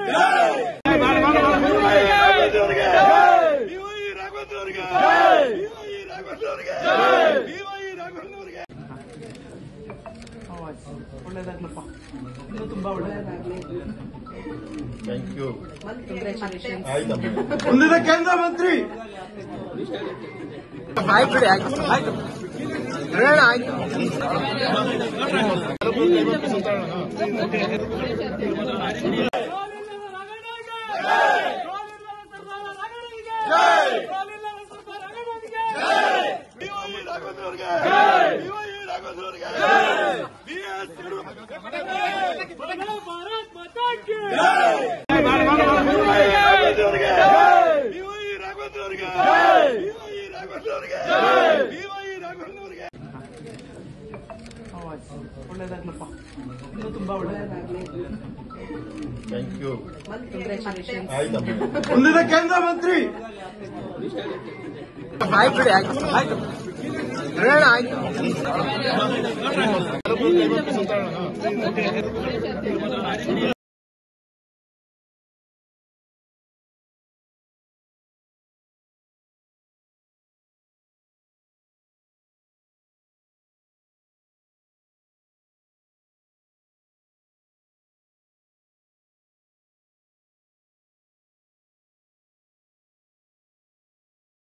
ಒಳ್ಳೆದಾಗ್ಲಪ್ಪ, ಇನ್ನು ತುಂಬಾ ಒಳ್ಳೆದಾಗ್ಲಿ. Thank you. Congratulation. ಮುಂದಿನ ಕೇಂದ್ರ ಮಂತ್ರಿ ಆಯ್ತು ಬಿಡಿ, ಆಯ್ತು ಆಯ್ತು ಆಯ್ತು. ಒಳ್ಳೆದಾಗ್ಲಪ್ಪ, ಇನ್ನು ತುಂಬಾ ಒಳ್ಳೆದಾಗ್ಲಿ. Thank you. ಕಂಗ್ರ್ಯಾಚುಲೇಷನ್. ಮುಂದಿನ ಕೇಂದ್ರ ಮಂತ್ರಿ ಆಯ್ತು ಬಿಡಿ, ಆಯ್ತು ಆಯ್ತು ಆಯ್ತು.